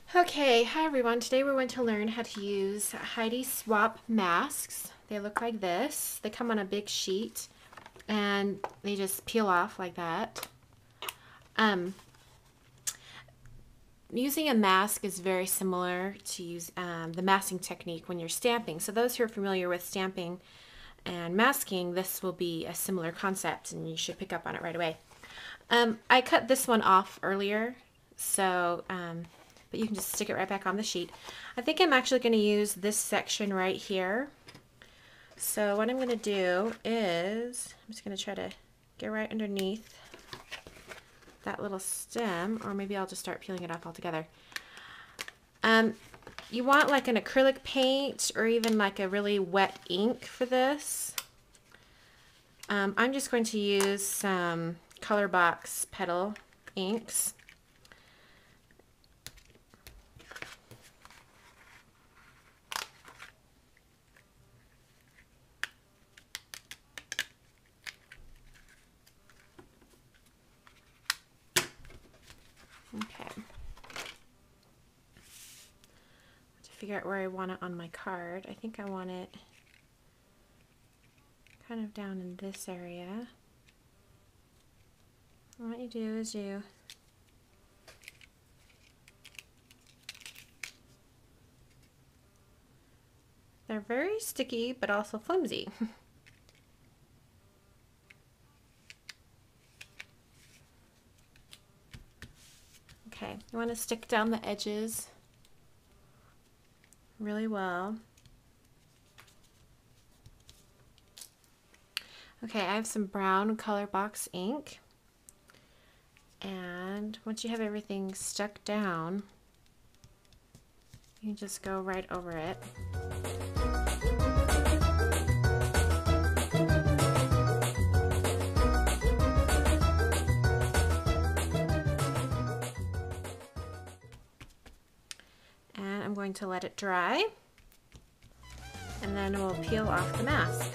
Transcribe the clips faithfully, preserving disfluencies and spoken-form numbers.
Okay, hi everyone. Today we're going to learn how to use Heidi Swapp masks. They look like this. They come on a big sheet and they just peel off like that. Um, using a mask is very similar to use um, the masking technique when you're stamping. So those who are familiar with stamping and masking, this will be a similar concept and you should pick up on it right away. Um, I cut this one off earlier, so um, but you can just stick it right back on the sheet. I think I'm actually going to use this section right here. So what I'm going to do is, I'm just going to try to get right underneath that little stem, or maybe I'll just start peeling it off altogether. Um, you want like an acrylic paint or even like a really wet ink for this. Um, I'm just going to use some Colorbox petal inks. Okay. To figure out where I want it on my card. I think I want it kind of down in this area. And what you do is you they're very sticky but also flimsy. Okay, you want to stick down the edges really well. Okay, I have some brown Colorbox ink, and once you have everything stuck down, you just go right over it. And I'm going to let it dry, and then we'll peel off the mask.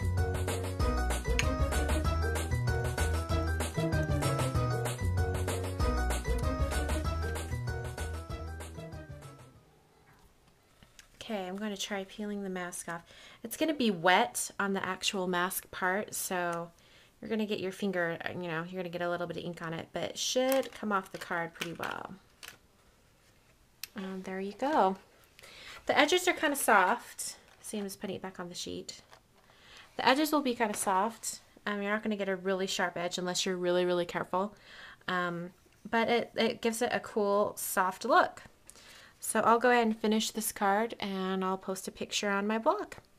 Okay, I'm going to try peeling the mask off. It's going to be wet on the actual mask part, so you're going to get your finger, you know, you're going to get a little bit of ink on it, but it should come off the card pretty well. And there you go. The edges are kind of soft. See, I'm just putting it back on the sheet. The edges will be kind of soft. Um, you're not going to get a really sharp edge unless you're really, really careful. Um, but it, it gives it a cool, soft look. So I'll go ahead and finish this card and I'll post a picture on my blog.